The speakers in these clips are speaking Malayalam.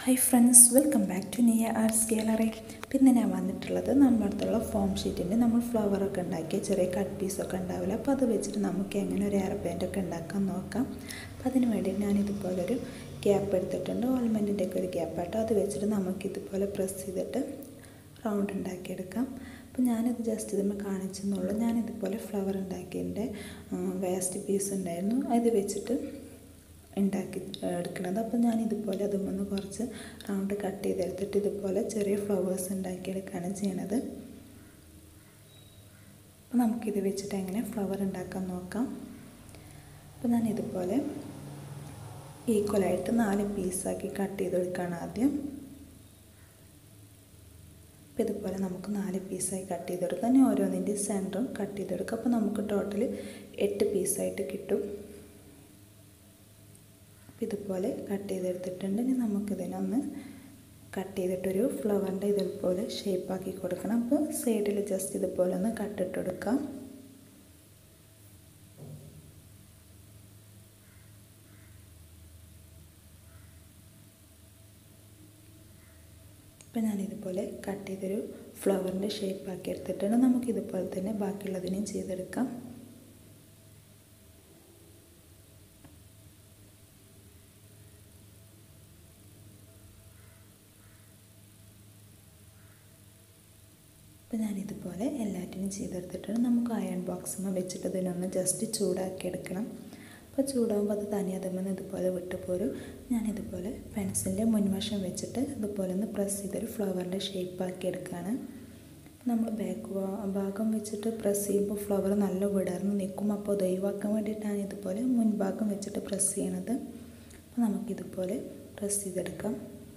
Hi friends, welcome back to Niya arts gallery. പിന്നെ ഞാൻ വന്നിട്ടുള്ളത് നമ്മുടെ അടുത്തുള്ള ഫോം ഷീറ്റിൻ്റെ നമ്മൾ ഫ്ലവറൊക്കെ ഉണ്ടാക്കിയ ചെറിയ കട്ട് പീസൊക്കെ ഉണ്ടാവില്ല. അപ്പോൾ അത് വെച്ചിട്ട് നമുക്ക് എങ്ങനെ ഒരു എയർ ബാൻഡൊക്കെ ഉണ്ടാക്കാൻ നോക്കാം. അപ്പോൾ അതിന് വേണ്ടി ഞാനിതുപോലൊരു ഗ്യാപ്പ് എടുത്തിട്ടുണ്ട്, ഓൾമെൻറ്റിൻ്റെ ഒക്കെ ഒരു ഗ്യാപ്പാട്ടോ. അത് വെച്ചിട്ട് നമുക്കിതുപോലെ പ്രസ് ചെയ്തിട്ട് റൗണ്ട് ഉണ്ടാക്കിയെടുക്കാം. അപ്പോൾ ഞാനിത് ജസ്റ്റ് ഇതുമ്പോൾ കാണിച്ചെന്നുള്ളൂ. ഞാനിതുപോലെ ഫ്ലവർ ഉണ്ടാക്കിയതിൻ്റെ വേസ്റ്റ് പീസ് ഉണ്ടായിരുന്നു, അത് വെച്ചിട്ട് ഉണ്ടാക്കി എടുക്കുന്നത്. അപ്പോൾ ഞാനിതുപോലെ അതുമൊന്ന് കുറച്ച് റൗണ്ട് കട്ട് ചെയ്തെടുത്തിട്ട് ഇതുപോലെ ചെറിയ ഫ്ലവേഴ്സ് ഉണ്ടാക്കിയെടുക്കുകയാണ് ചെയ്യണത്. അപ്പോൾ നമുക്കിത് വെച്ചിട്ട് എങ്ങനെ ഫ്ലവർ ഉണ്ടാക്കാൻ നോക്കാം. അപ്പോൾ ഞാനിതുപോലെ ഈക്വലായിട്ട് 4 പീസാക്കി കട്ട് ചെയ്തെടുക്കുകയാണ് ആദ്യം. അപ്പോൾ ഇതുപോലെ നമുക്ക് 4 പീസായി കട്ട് ചെയ്തെടുക്കാം. ഇനി ഓരോന്നിൻ്റെ സെൻറ്ററും കട്ട് ചെയ്തെടുക്കാം. അപ്പോൾ നമുക്ക് ടോട്ടൽ 8 പീസായിട്ട് കിട്ടും. ഇതുപോലെ കട്ട് ചെയ്തെടുത്തിട്ടുണ്ട്. ഇനി നമുക്കിതിനൊന്ന് കട്ട് ചെയ്തിട്ടൊരു ഫ്ലവറിൻ്റെ ഇതുപോലെ ഷേപ്പാക്കി കൊടുക്കണം. അപ്പോൾ സൈഡിൽ ജസ്റ്റ് ഇതുപോലെ ഒന്ന് കട്ടിട്ട് കൊടുക്കാം. അപ്പോൾ ഞാനിതുപോലെ കട്ട് ചെയ്തൊരു ഫ്ലവറിൻ്റെ ഷേപ്പാക്കി എടുത്തിട്ടുണ്ട്. നമുക്കിതുപോലെ തന്നെ ബാക്കിയുള്ളതിനെയും ചെയ്തെടുക്കാം. അപ്പോൾ ഞാനിതുപോലെ എല്ലാറ്റിനും ചെയ്തെടുത്തിട്ടുണ്ട്. നമുക്ക് അയൺ ബോക്സിൽ വെച്ചിട്ട് ഇതിനൊന്ന് ജസ്റ്റ് ചൂടാക്കി എടുക്കണം. അപ്പോൾ ചൂടാകുമ്പോൾ അത് തനി അതുമെന്ന് ഇതുപോലെ വിട്ട് പോരും. ഞാനിതുപോലെ പെൻസിലിൻ്റെ മുൻവശം വെച്ചിട്ട് ഇതുപോലെ ഒന്ന് പ്രസ് ചെയ്തൊരു ഫ്ലവറിൻ്റെ ഷേപ്പാക്കി എടുക്കുകയാണ്. നമ്മൾ ബാക്ക് ഭാഗം വെച്ചിട്ട് പ്രസ് ചെയ്യുമ്പോൾ ഫ്ലവർ നല്ല വിടർന്ന് നിൽക്കും. അപ്പോൾ അത് ഒഴിവാക്കാൻ വേണ്ടിയിട്ടാണ് ഇതുപോലെ മുൻഭാഗം വെച്ചിട്ട് പ്രസ് ചെയ്യണത്. അപ്പോൾ നമുക്കിതുപോലെ പ്രസ് ചെയ്തെടുക്കാം.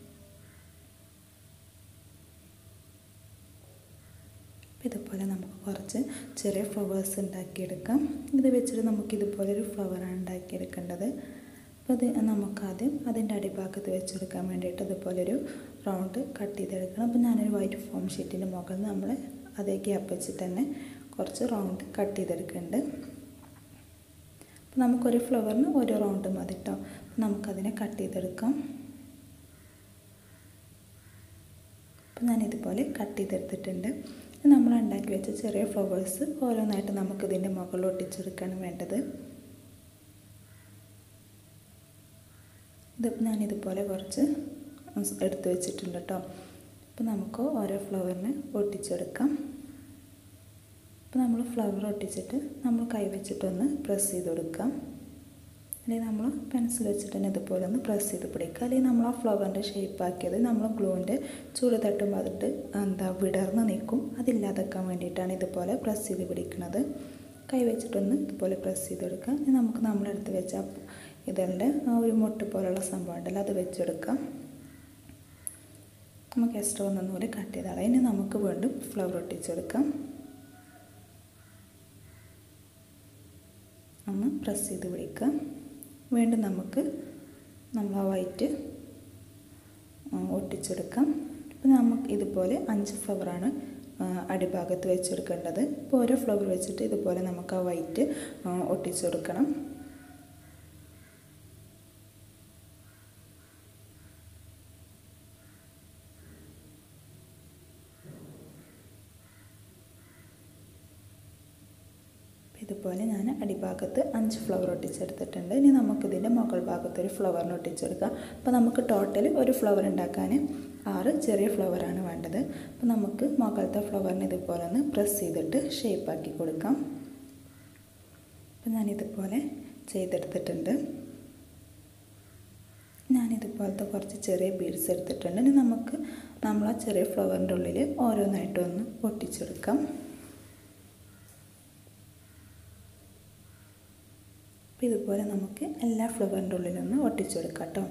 ഇതുപോലെ നമുക്ക് കുറച്ച് ചെറിയ ഫ്ലവേഴ്സ് ഉണ്ടാക്കിയെടുക്കാം. ഇത് വെച്ചിട്ട് നമുക്കിതുപോലെ ഒരു ഫ്ലവറാണ് ഉണ്ടാക്കിയെടുക്കേണ്ടത്. അപ്പോൾ അത് നമുക്കാദ്യം അതിൻ്റെ അടിഭാഗത്ത് വെച്ചെടുക്കാൻ വേണ്ടിയിട്ട് ഇതുപോലൊരു റൗണ്ട് കട്ട് ചെയ്തെടുക്കണം. അപ്പോൾ ഞാനൊരു വൈറ്റ് ഫോം ഷീറ്റിൻ്റെ മുകളിൽ നമ്മൾ അതേ ഗ്യാപ്പ് വെച്ചിട്ട് തന്നെ കുറച്ച് റൗണ്ട് കട്ട് ചെയ്തെടുക്കുന്നുണ്ട്. അപ്പോൾ നമുക്കൊരു ഫ്ലവറിന് ഒരു റൗണ്ട് മതി കേട്ടോ. അപ്പോൾ നമുക്കതിനെ കട്ട് ചെയ്തെടുക്കാം. അപ്പോൾ ഞാനിതുപോലെ കട്ട് ചെയ്തെടുത്തിട്ടുണ്ട്. നമ്മൾ ഉണ്ടാക്കി വെച്ച ചെറിയ ഫ്ലവേഴ്സ് ഓരോന്നായിട്ട് നമുക്കിതിൻ്റെ മുകളിൽ ഒട്ടിച്ചെടുക്കുകയാണ് വേണ്ടത്. ഇത് ഞാനിതുപോലെ കുറച്ച് എടുത്ത് വെച്ചിട്ടുണ്ട് കേട്ടോ. അപ്പോൾ നമുക്ക് ഓരോ ഫ്ലവറിന് ഒട്ടിച്ചെടുക്കാം. അപ്പോൾ നമ്മൾ ഫ്ലവർ ഒട്ടിച്ചിട്ട് നമ്മൾ കൈ വെച്ചിട്ടൊന്ന് പ്രസ് ചെയ്ത് കൊടുക്കാം. അല്ലെങ്കിൽ നമ്മൾ പെൻസിൽ വെച്ചിട്ട് തന്നെ ഇതുപോലെ ഒന്ന് പ്രസ് ചെയ്ത് പിടിക്കുക. അല്ലെങ്കിൽ നമ്മൾ ആ ഫ്ലവറിൻ്റെ ഷേപ്പാക്കിയത് നമ്മൾ ഗ്ലൂവിൻ്റെ ചൂട് തട്ടുമ്പോൾ അതിട്ട് വിടർന്ന് നിൽക്കും. അതില്ലാതാക്കാൻ വേണ്ടിയിട്ടാണ് ഇതുപോലെ പ്രസ് ചെയ്ത് പിടിക്കുന്നത്. കൈ വെച്ചിട്ടൊന്ന് ഇതുപോലെ പ്രസ് ചെയ്തെടുക്കുക. ഇനി നമുക്ക് നമ്മളെടുത്ത് വെച്ച ഇതിൻ്റെ ഒരു മുട്ട് പോലുള്ള സംഭവം ഉണ്ടല്ലോ, അത് വെച്ചെടുക്കാം. നമുക്ക് എക്സ്ട്രാ ഒന്നൊന്നുകൂടി കട്ട് ചെയ്താൽ ഇനി നമുക്ക് വീണ്ടും ഫ്ലവർ ഒട്ടിച്ചെടുക്കാം. ഒന്ന് പ്രസ് ചെയ്ത് പിടിക്കുക. വീണ്ടും നമുക്ക് നമ്മൾ ആ വൈറ്റ് ഒട്ടിച്ചെടുക്കാം. അപ്പോൾ നമുക്ക് ഇതുപോലെ 5 ഫ്ലവറാണ് അടിഭാഗത്ത് വെച്ചെടുക്കേണ്ടത്. ഇപ്പോൾ ഓരോ ഫ്ലവർ വെച്ചിട്ട് ഇതുപോലെ നമുക്ക് ആ വൈറ്റ് ഒട്ടിച്ചെടുക്കണം. ഇതുപോലെ ഞാൻ അടിഭാഗത്ത് 5 ഫ്ലവർ ഒട്ടിച്ചെടുത്തിട്ടുണ്ട്. ഇനി നമുക്കിതിൻ്റെ മുകൾ ഭാഗത്ത് ഒരു ഫ്ലവറിന് ഒട്ടിച്ചെടുക്കാം. അപ്പോൾ നമുക്ക് ടോട്ടൽ ഒരു ഫ്ലവർ ഉണ്ടാക്കാൻ 6 ചെറിയ ഫ്ലവറാണ് വേണ്ടത്. അപ്പോൾ നമുക്ക് മുകളിലത്തെ ഫ്ലവറിന് ഇതുപോലെ ഒന്ന് പ്രസ് ചെയ്തിട്ട് ഷേപ്പാക്കി കൊടുക്കാം. അപ്പോൾ ഞാനിതുപോലെ ചെയ്തെടുത്തിട്ടുണ്ട്. ഞാനിതുപോലത്തെ കുറച്ച് ചെറിയ ബീഡ്സ് എടുത്തിട്ടുണ്ട്. ഇനി നമുക്ക് നമ്മൾ ആ ചെറിയ ഫ്ലവറിൻ്റെ ഉള്ളിൽ ഓരോന്നായിട്ടൊന്ന് ഒട്ടിച്ചെടുക്കാം. അപ്പോൾ ഇതുപോലെ നമുക്ക് എല്ലാ ഫ്ലവറിൻ്റെ ഉള്ളിലൊന്ന് ഒട്ടിച്ചെടുക്കാം കേട്ടോ.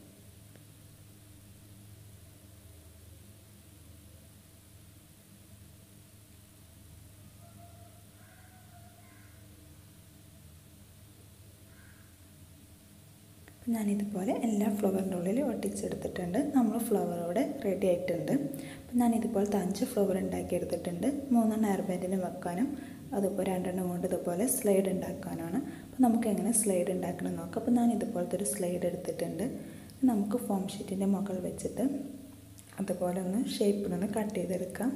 അപ്പോൾ ഞാനിതുപോലെ എല്ലാ ഫ്ലവറിൻ്റെ ഉള്ളിൽ ഒട്ടിച്ചെടുത്തിട്ടുണ്ട്. നമ്മൾ ഫ്ലവർ ഇവിടെ റെഡി ആയിട്ടുണ്ട്. അപ്പോൾ ഞാനിതുപോലത്തെ 5 ഫ്ലവർ ഉണ്ടാക്കിയെടുത്തിട്ടുണ്ട്. 3 ഹെയർ ബാൻഡിന് വെക്കാനും അതുപോലെ 2 കൊണ്ട് ഇതുപോലെ സ്ലൈഡ് ഉണ്ടാക്കാനാണ്. അപ്പോൾ നമുക്ക് എങ്ങനെ സ്ലൈഡ് ഉണ്ടാക്കണം നോക്കാം. അപ്പോൾ ഞാൻ ഇതുപോലത്തെ ഒരു സ്ലൈഡ് എടുത്തിട്ടുണ്ട്. നമുക്ക് ഫോം ഷീറ്റിൻ്റെ മുകളിൽ വെച്ചിട്ട് അതുപോലെ ഒന്ന് ഷേപ്പിലൊന്ന് കട്ട് ചെയ്തെടുക്കാം.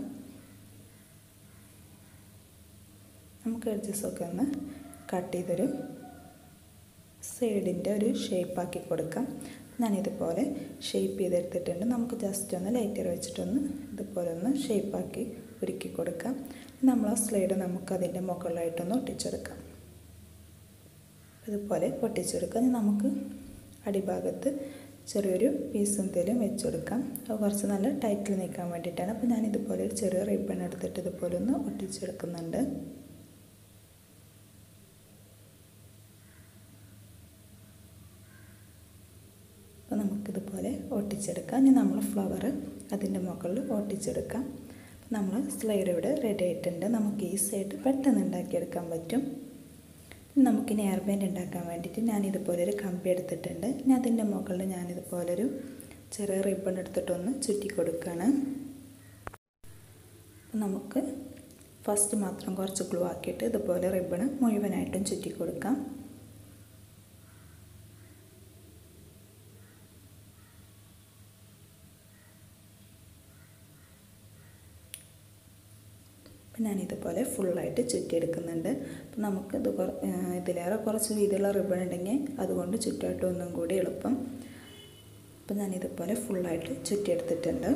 നമുക്ക് എഡ്ജസൊക്കെ ഒന്ന് കട്ട് ചെയ്തൊരു സൈഡിൻ്റെ ഒരു ഷേപ്പാക്കി കൊടുക്കാം. ഞാനിതുപോലെ ഷേപ്പ് ചെയ്തെടുത്തിട്ടുണ്ട്. നമുക്ക് ജസ്റ്റ് ഒന്ന് ലൈറ്റർ വെച്ചിട്ടൊന്ന് ഇതുപോലെ ഒന്ന് ഷേപ്പാക്കി ഉരുക്കി കൊടുക്കാം. നമ്മൾ ആ സ്ലൈഡ് നമുക്കതിൻ്റെ മുകളിലായിട്ടൊന്ന് ഒട്ടിച്ചെടുക്കാം. ഇതുപോലെ ഒട്ടിച്ചെടുക്കാം. നമുക്ക് അടിഭാഗത്ത് ചെറിയൊരു പീസ് എന്തെങ്കിലും വെച്ചെടുക്കാം. അത് കുറച്ച് നല്ല ടൈറ്റിൽ നിൽക്കാൻ വേണ്ടിയിട്ടാണ്. അപ്പോൾ ഞാനിതുപോലെ ഒരു ചെറിയ റിബൺ എടുത്തിട്ട് ഇതുപോലെ ഒന്ന് ഒട്ടിച്ചെടുക്കുന്നുണ്ട്. അപ്പോൾ നമുക്കിതുപോലെ ഒട്ടിച്ചെടുക്കാം. ഇനി നമ്മൾ ഫ്ലവർ അതിൻ്റെ മുകളിൽ ഒട്ടിച്ചെടുക്കാം. നമ്മൾ സ്ലൈഡ് ഇവിടെ റെഡി ആയിട്ടുണ്ട്. നമുക്ക് ഈ സൈഡ് പെട്ടെന്ന് ഉണ്ടാക്കിയെടുക്കാൻ പറ്റും. നമുക്കിനി ഹെയർ ബാൻഡ് ഉണ്ടാക്കാൻ വേണ്ടിയിട്ട് ഞാനിതുപോലെ ഒരു കമ്പി എടുത്തിട്ടുണ്ട്. ഇനി അതിൻ്റെ മുകളിൽ ഞാനിതുപോലൊരു ചെറിയ റിബൺ എടുത്തിട്ടൊന്ന് ചുറ്റി കൊടുക്കുകയാണ്. നമുക്ക് ഫസ്റ്റ് മാത്രം കുറച്ച് ഗ്ലൂ ആക്കിയിട്ട് ഇതുപോലെ റിബണ് മുഴുവനായിട്ടും ചുറ്റി കൊടുക്കാം. അപ്പം ഞാനിതുപോലെ ഫുള്ളായിട്ട് ചുറ്റിയെടുക്കുന്നുണ്ട്. അപ്പം നമുക്ക് ഇതിലേറെ കുറച്ച് വീതിയുള്ള റിബൺ ഉണ്ടെങ്കിൽ അതുകൊണ്ട് ചുറ്റായിട്ട് ഒന്നും കൂടി എളുപ്പം. അപ്പം ഞാനിതുപോലെ ഫുള്ളായിട്ട് ചുറ്റിയെടുത്തിട്ടുണ്ട്.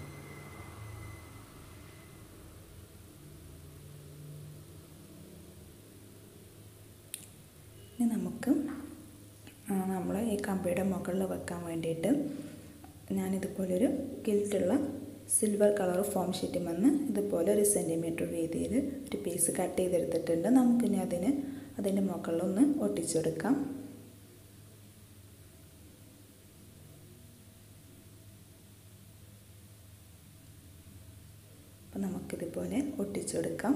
ഇനി നമുക്ക് നമ്മൾ ഈ കമ്പിയുടെ മുകളിൽ വെക്കാൻ വേണ്ടിയിട്ട് ഞാനിതുപോലൊരു ഗിൽറ്റുള്ള സിൽവർ കളർ ഫോം ഷീറ്റും വന്ന് ഇതുപോലെ 1 സെൻറ്റിമീറ്റർ വീതിയിൽ ഒരു പീസ് കട്ട് ചെയ്തെടുത്തിട്ടുണ്ട്. നമുക്കിനി അതിൻ്റെ മുകളിലൊന്ന് ഒട്ടിച്ചെടുക്കാം. അപ്പം നമുക്കിതുപോലെ ഒട്ടിച്ചെടുക്കാം.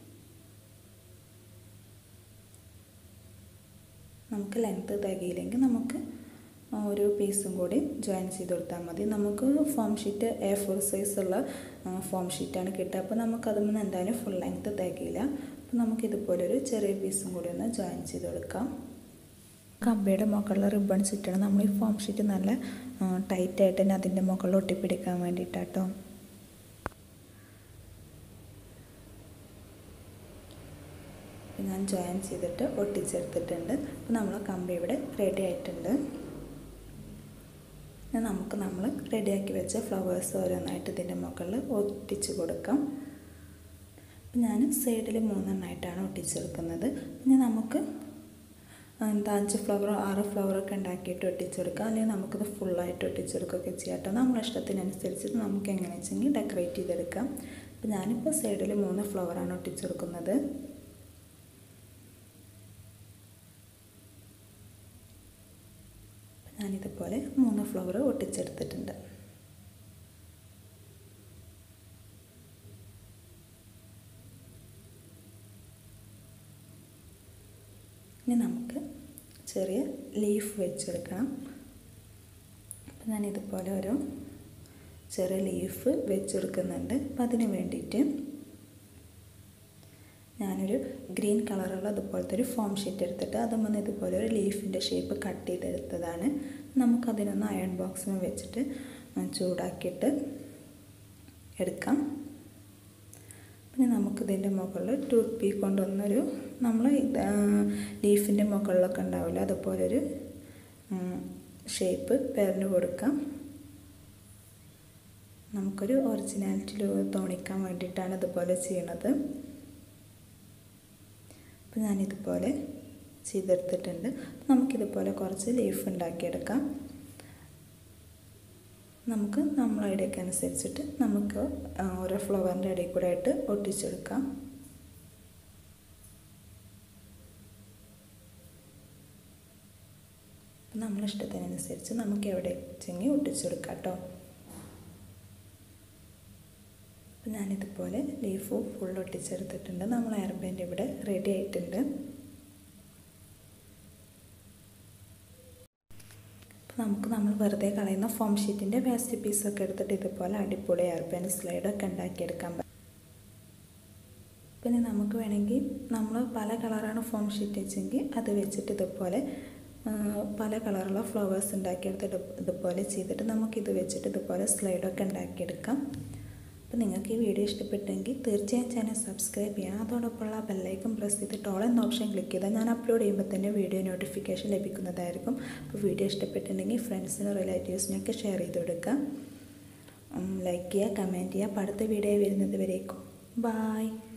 നമുക്ക് ലെങ്ത്ത് തികയില്ലെങ്കിൽ നമുക്ക് ഒരു പീസും കൂടി ജോയിൻ ചെയ്ത് കൊടുത്താൽ മതി. നമുക്ക് ഫോം ഷീറ്റ് A4 സൈസുള്ള ഫോം ഷീറ്റാണ് കിട്ടുക. അപ്പോൾ നമുക്കതൊന്നും എന്തായാലും ഫുൾ ലെങ്ത്ത് തികയില്ല. അപ്പോൾ നമുക്കിതുപോലൊരു ചെറിയ പീസും കൂടി ഒന്ന് ജോയിൻ ചെയ്ത് കൊടുക്കാം. കമ്പിയുടെ മുകളിൽ റിബൺ ചുറ്റണം. നമ്മൾ ഈ ഫോം ഷീറ്റ് നല്ല ടൈറ്റായിട്ട് തന്നെ അതിൻ്റെ മുകളിൽ ഒട്ടിപ്പിടിക്കാൻ വേണ്ടിയിട്ടാട്ടോ. ഞാൻ ജോയിൻ ചെയ്തിട്ട് ഒട്ടിച്ചെടുത്തിട്ടുണ്ട്. അപ്പോൾ നമ്മളെ കമ്പി ഇവിടെ റെഡി ആയിട്ടുണ്ട്. നമുക്ക് നമ്മൾ റെഡിയാക്കി വെച്ച ഫ്ലവേഴ്സ് ഓരോന്നായിട്ട് ഇതിൻ്റെ മുകളിൽ ഒട്ടിച്ച് കൊടുക്കാം. അപ്പം ഞാൻ സൈഡിൽ 3 എണ്ണമായിട്ടാണ് ഒട്ടിച്ചെടുക്കുന്നത്. പിന്നെ നമുക്ക് 5 ഫ്ലവറോ 6 ഫ്ലവറൊക്കെ ഉണ്ടാക്കിയിട്ട് ഒട്ടിച്ചെടുക്കാം. അല്ലെങ്കിൽ നമുക്കിത് ഫുള്ളായിട്ട് ഒട്ടിച്ചെടുക്കുകയൊക്കെ ചെയ്യാം കേട്ടോ. നമ്മളെ ഇഷ്ടത്തിനനുസരിച്ച് നമുക്ക് എങ്ങനെ വെച്ചെങ്കിൽ ഡെക്കറേറ്റ് ചെയ്തെടുക്കാം. അപ്പം ഞാനിപ്പോൾ സൈഡിൽ 3 ഫ്ലവറാണ് ഒട്ടിച്ചെടുക്കുന്നത്. ഞാനിതുപോലെ 3 ഫ്ലവർ ഒട്ടിച്ചെടുത്തിട്ടുണ്ട്. ഇനി നമുക്ക് ചെറിയ ലീഫ് വെച്ചെടുക്കണം. അപ്പം ഞാനിതുപോലെ ഒരു ചെറിയ ലീഫ് വെച്ചെടുക്കുന്നുണ്ട്. അപ്പം അതിന് വേണ്ടിയിട്ട് ഞാനൊരു ഗ്രീൻ കളറുള്ള അതുപോലത്തെ ഒരു ഫോം ഷീറ്റ് എടുത്തിട്ട് അതും ഇതുപോലെ ഒരു ലീഫിൻ്റെ ഷേപ്പ് കട്ട് ചെയ്തെടുത്തതാണ്. നമുക്കതിനൊന്ന് അയൺ ബോക്സിൽ വെച്ചിട്ട് ചൂടാക്കിയിട്ട് എടുക്കാം. പിന്നെ നമുക്കിതിൻ്റെ മുകളിൽ ടൂത്ത് പീക്ക് കൊണ്ടൊന്നൊരു നമ്മൾ ലീഫിൻ്റെ മുകളിലൊക്കെ ഉണ്ടാവില്ല അതുപോലൊരു ഷേപ്പ് പെരഞ്ഞു കൊടുക്കാം. നമുക്കൊരു ഒറിജിനാലിറ്റി തോന്നിക്കാൻ വേണ്ടിയിട്ടാണ് ഇതുപോലെ ചെയ്യണത്. അപ്പോൾ ഞാനിതുപോലെ ചെയ്തെടുത്തിട്ടുണ്ട്. നമുക്കിതുപോലെ കുറച്ച് ലീഫ് ഉണ്ടാക്കിയെടുക്കാം. നമുക്ക് നമ്മളെ ഐഡിയക്ക് അനുസരിച്ചിട്ട് നമുക്ക് ഓരോ ഫ്ലവറിൻ്റെ ഇടയിൽ കൂടെ ആയിട്ട് ഒട്ടിച്ചെടുക്കാം. നമ്മളിഷ്ടത്തിനനുസരിച്ച് നമുക്ക് എവിടെ വെച്ചെങ്കിൽ ഒട്ടിച്ചെടുക്കാം കേട്ടോ. അപ്പോൾ ഞാനിതുപോലെ ലീഫ് ഫുൾ ഒട്ടിച്ചെടുത്തിട്ടുണ്ട്. നമ്മൾ ഹെയർ ബാൻഡ് ഇവിടെ റെഡി ആയിട്ടുണ്ട്. അപ്പോൾ നമ്മൾ വെറുതെ കളയുന്ന ഫോം ഷീറ്റിൻ്റെ വേസ്റ്റ് പീസൊക്കെ എടുത്തിട്ട് ഇതുപോലെ അടിപൊളി ഹെയർ ബാൻഡ് സ്ലൈഡൊക്കെ ഉണ്ടാക്കിയെടുക്കാൻ പറ്റും. പിന്നെ നമുക്ക് വേണമെങ്കിൽ നമ്മൾ പല കളറാണ് ഫോം ഷീറ്റ് വെച്ചെങ്കിൽ അത് വെച്ചിട്ട് ഇതുപോലെ പല കളറുള്ള ഫ്ലവേഴ്സ് ഉണ്ടാക്കിയെടുത്തിട്ട് ഇതുപോലെ ചെയ്തിട്ട് നമുക്കിത് വെച്ചിട്ട് ഇതുപോലെ സ്ലൈഡൊക്കെ ഉണ്ടാക്കിയെടുക്കാം. അപ്പോൾ നിങ്ങൾക്ക് ഈ വീഡിയോ ഇഷ്ടപ്പെട്ടെങ്കിൽ തീർച്ചയായും ചാനൽ സബ്സ്ക്രൈബ് ചെയ്യുക. അതോടൊപ്പമുള്ള ബെല്ലൈക്കൺ പ്രസ് ചെയ്തിട്ട് ഓൾ എന്ന ഓപ്ഷൻ ക്ലിക്ക് ചെയ്താൽ ഞാൻ അപ്ലോഡ് ചെയ്യുമ്പോൾ തന്നെ വീഡിയോ നോട്ടിഫിക്കേഷൻ ലഭിക്കുന്നതായിരിക്കും. അപ്പോൾ വീഡിയോ ഇഷ്ടപ്പെട്ടിട്ടുണ്ടെങ്കിൽ ഫ്രണ്ട്സിനും റിലേറ്റീവ്സിനൊക്കെ ഷെയർ ചെയ്ത് കൊടുക്കുക. ലൈക്ക് ചെയ്യുക, കമൻറ്റ് ചെയ്യുക. അപ്പോൾ അടുത്ത വീഡിയോ വരുന്നത് വരേക്കും ബൈ.